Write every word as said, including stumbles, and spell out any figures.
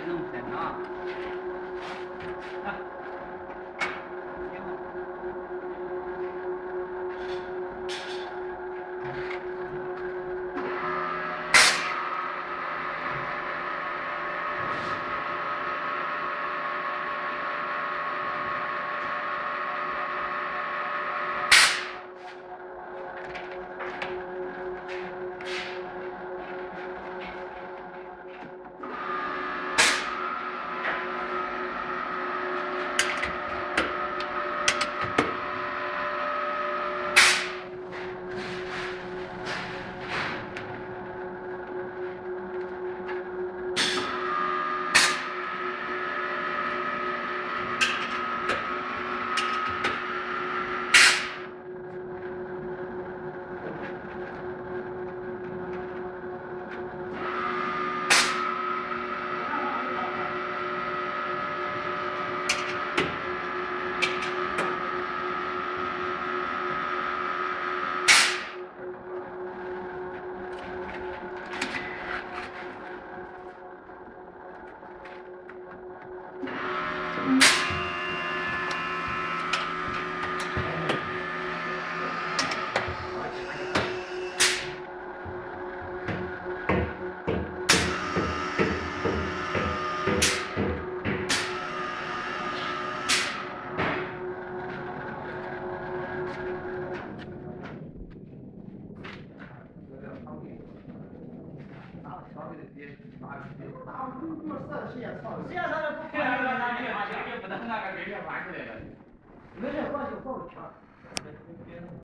弄深啊。啊。 实验操，实验操的不可能， 不能那个给人家玩起来了。 没事，放就放不全。